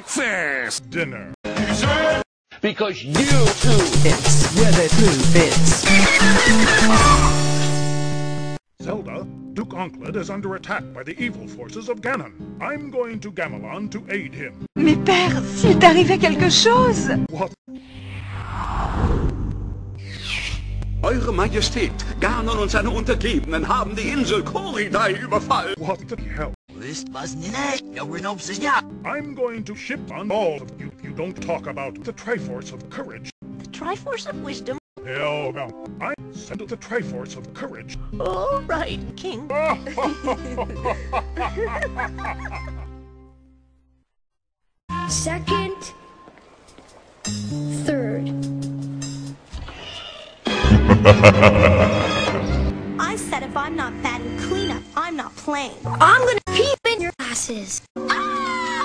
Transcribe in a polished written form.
breakfast, dinner. Because you two It's where the blue fits. Zelda, Duke Onkled is under attack by the evil forces of Ganon. I'm going to Gamelon to aid him. Mais père, s'il t'arrivait quelque chose! What? Eure Majestät, Ganon und seine Untergebenen haben die Insel Koridai überfallen. What the hell? I'm going to ship on all of you if you don't talk about the Triforce of Courage. The Triforce of Wisdom? Hell no. I sent the Triforce of Courage. All right, King. Second, third. I said if I'm not batting cleanup, I'm not playing. I'm gonna